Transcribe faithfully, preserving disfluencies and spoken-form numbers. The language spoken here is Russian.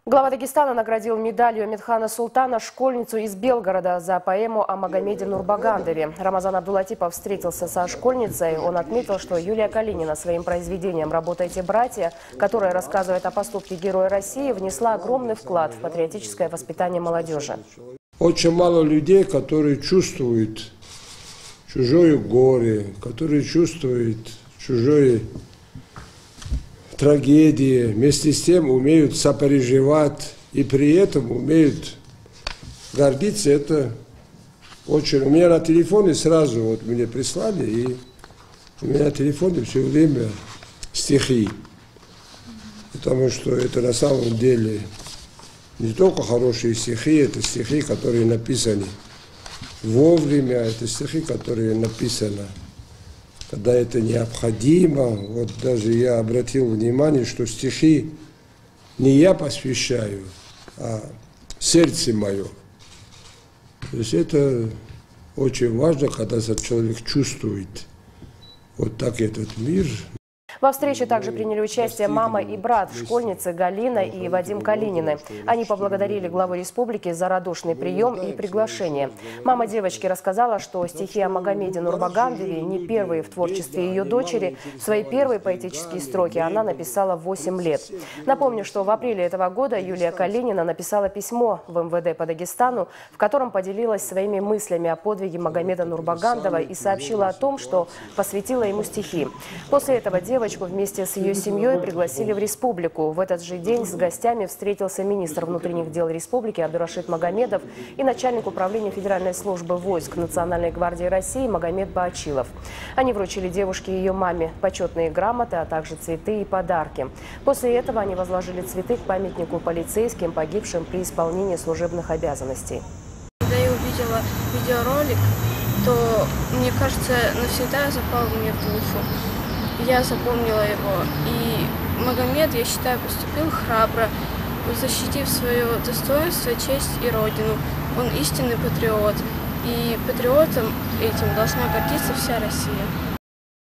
Глава Дагестана наградил медалью Медхана Султана школьницу из Белгорода за поэму о Магомеде Нурбагандове. Рамазан Абдулатипов встретился со школьницей. Он отметил, что Юлия Калинина своим произведением «Работайте, братья», которая рассказывает о поступке Героя России, внесла огромный вклад в патриотическое воспитание молодежи. Очень мало людей, которые чувствуют чужое горе, которые чувствуют чужое трагедии, вместе с тем умеют сопереживать и при этом умеют гордиться. Это очень... У меня на телефоне сразу вот мне прислали, и у меня на телефоне все время стихи. Потому что это на самом деле не только хорошие стихи, это стихи, которые написаны вовремя, это стихи, которые написаны когда это необходимо. Вот даже я обратил внимание, что стихи не я посвящаю, а сердце мое. То есть это очень важно, когда человек чувствует вот так этот мир. Во встрече также приняли участие мама и брат школьницы Галина и Вадим Калинины. Они поблагодарили главу республики за радушный прием и приглашение. Мама девочки рассказала, что стихи о Магомеде Нурбагандове не первые в творчестве ее дочери. Свои первые поэтические строки она написала в восемь лет. Напомню, что в апреле этого года Юлия Калинина написала письмо в эм вэ дэ по Дагестану, в котором поделилась своими мыслями о подвиге Магомеда Нурбагандова и сообщила о том, что посвятила ему стихи. После этого девочка вместе с ее семьей пригласили в республику. В этот же день с гостями встретился министр внутренних дел республики Абдурашид Магомедов и начальник управления Федеральной службы войск Национальной гвардии России Магомед Баачилов. Они вручили девушке и ее маме почетные грамоты, а также цветы и подарки. После этого они возложили цветы к памятнику полицейским, погибшим при исполнении служебных обязанностей. Когда я увидела видеоролик, то, мне кажется, навсегда запал мне в душу. Я запомнила его, и Магомед, я считаю, поступил храбро, защитив свое достоинство, честь и родину. Он истинный патриот, и патриотом этим должна гордиться вся Россия.